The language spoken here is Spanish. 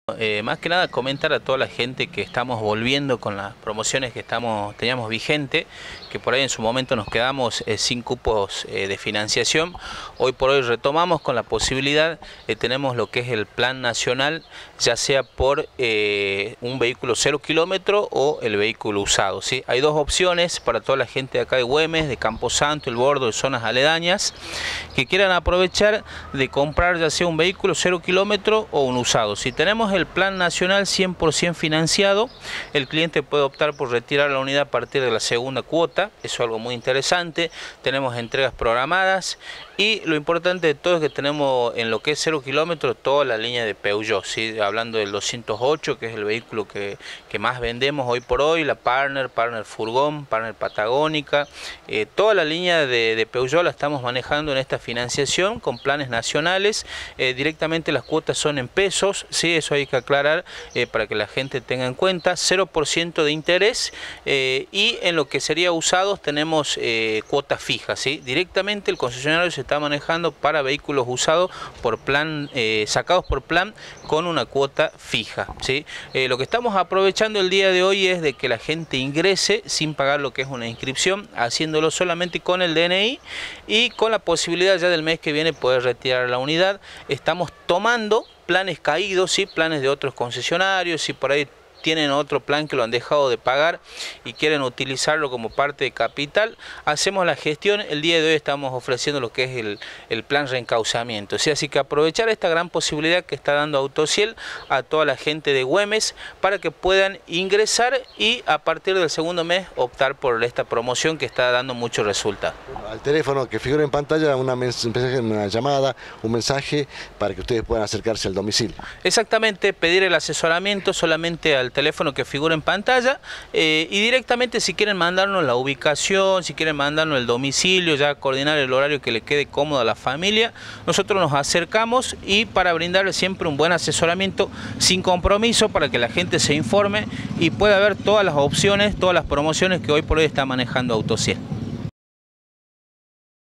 Más que nada comentar a toda la gente que estamos volviendo con las promociones que teníamos vigente, que por ahí en su momento nos quedamos sin cupos de financiación. Hoy por hoy retomamos con la posibilidad, tenemos lo que es el plan nacional, ya sea por un vehículo 0 kilómetro o el vehículo usado, ¿sí? Hay dos opciones para toda la gente de acá de Güemes, de Camposanto, El Bordo, de zonas aledañas, que quieran aprovechar de comprar ya sea un vehículo 0 kilómetro o un usado. Si tenemos el plan nacional 100% financiado, el cliente puede optar por retirar la unidad a partir de la segunda cuota. Eso es algo muy interesante. Tenemos entregas programadas y lo importante de todo es que tenemos en lo que es 0 kilómetros toda la línea de Peugeot, ¿sí? Hablando del 208, que es el vehículo que más vendemos hoy por hoy, la Partner Furgón, Partner Patagónica, toda la línea de Peugeot la estamos manejando en esta financiación con planes nacionales. Directamente las cuotas son en pesos, ¿sí? Eso hay que aclarar para que la gente tenga en cuenta, 0% de interés, y en lo que sería usados tenemos cuotas fijas, ¿sí? Directamente el concesionario se está manejando para vehículos usados por plan, sacados por plan con una cuota fija, ¿sí? Lo que estamos aprovechando el día de hoy es de que la gente ingrese sin pagar lo que es una inscripción, haciéndolo solamente con el DNI y con la posibilidad ya del mes que viene poder retirar la unidad. Estamos tomando planes caídos, ¿sí? Planes de otros concesionarios, si por ahí tienen otro plan que lo han dejado de pagar y quieren utilizarlo como parte de capital, hacemos la gestión. El día de hoy estamos ofreciendo lo que es el plan reencauzamiento, ¿sí? Así que aprovechar esta gran posibilidad que está dando Autociel a toda la gente de Güemes para que puedan ingresar y a partir del segundo mes optar por esta promoción que está dando mucho resultado. Al teléfono que figura en pantalla, una llamada, un mensaje para que ustedes puedan acercarse al domicilio. Exactamente, pedir el asesoramiento solamente al teléfono que figura en pantalla, y directamente si quieren mandarnos la ubicación, si quieren mandarnos el domicilio, ya coordinar el horario que le quede cómodo a la familia, nosotros nos acercamos y para brindarle siempre un buen asesoramiento sin compromiso para que la gente se informe y pueda ver todas las opciones, todas las promociones que hoy por hoy está manejando Autociel.